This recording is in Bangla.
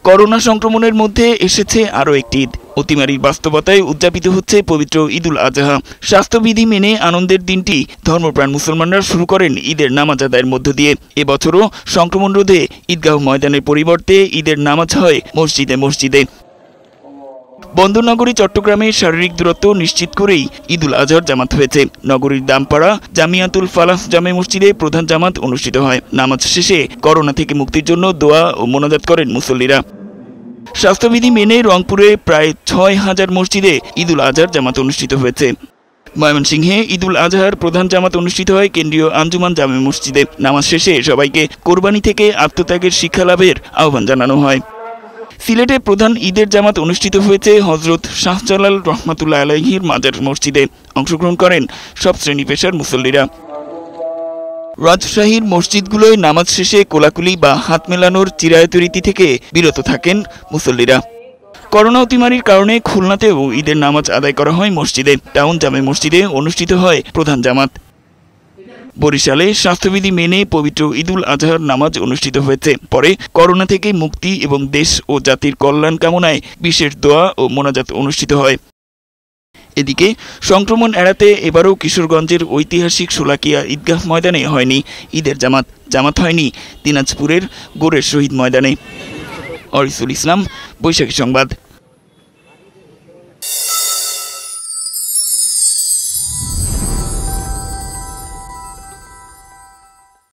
করোনা সংক্রমণের মধ্যে এসেছে আরও একটি ঈদ। অতিমারির বাস্তবতায় উদযাপিত হচ্ছে পবিত্র ঈদুল আজহা। স্বাস্থ্যবিধি মেনে আনন্দের দিনটি ধর্মপ্রাণ মুসলমানরা শুরু করেন ঈদের নামাজ আদায়ের মধ্য দিয়ে। এবছরও সংক্রমণ রোধে ঈদগাহ ময়দানের পরিবর্তে ঈদের নামাজ হয় মসজিদে মসজিদে। বন্দরনগরী চট্টগ্রামে শারীরিক দূরত্ব নিশ্চিত করেই ঈদুল আজহার জামাত হয়েছে। নগরীর দামপাড়া জামিয়াতুল ফালাহ জামে মসজিদে প্রধান জামাত অনুষ্ঠিত হয়। নামাজ শেষে করোনা থেকে মুক্তির জন্য দোয়া ও মোনাজাত করেন মুসল্লিরা। স্বাস্থ্যবিধি মেনে রংপুরে প্রায় ৬,০০০ মসজিদে ঈদুল আজহার জামাত অনুষ্ঠিত হয়েছে। ময়মনসিংহে ঈদুল আজহার প্রধান জামাত অনুষ্ঠিত হয় কেন্দ্রীয় আঞ্জুমান জামে মসজিদে। নামাজ শেষে সবাইকে কোরবানি থেকে আত্মত্যাগের শিক্ষা লাভের আহ্বান জানানো হয়। সিলেটে প্রধান ঈদের জামাত অনুষ্ঠিত হয়েছে হজরত শাহজালাল রহমাতুল্লাহ আলাইহির মাজার মসজিদে। অংশগ্রহণ করেন সব শ্রেণী পেশার মুসল্লিরা। রাজশাহীর মসজিদগুলোয় নামাজ শেষে কোলাকুলি বা হাত মেলানোর চিরায়ত রীতি থেকে বিরত থাকেন মুসল্লিরা। করোনা অতিমারির কারণে খুলনাতেও ঈদের নামাজ আদায় করা হয় মসজিদে। টাউন জামে মসজিদে অনুষ্ঠিত হয় প্রধান জামাত। বরিশালে স্বাস্থ্যবিধি মেনে পবিত্র ঈদুল আজহার নামাজ অনুষ্ঠিত হয়েছে। পরে করোনা থেকে মুক্তি এবং দেশ ও জাতির কল্যাণ কামনায় বিশেষ দোয়া ও মোনাজাত অনুষ্ঠিত হয়। এদিকে সংক্রমণ এড়াতে এবারও কিশোরগঞ্জের ঐতিহাসিক শোলাকিয়া ঈদগাহ ময়দানে হয়নি ঈদের জামাত হয়নি দিনাজপুরের গোরের শহীদ ময়দানে। অরিসুল ইসলাম, বৈশাখী সংবাদ।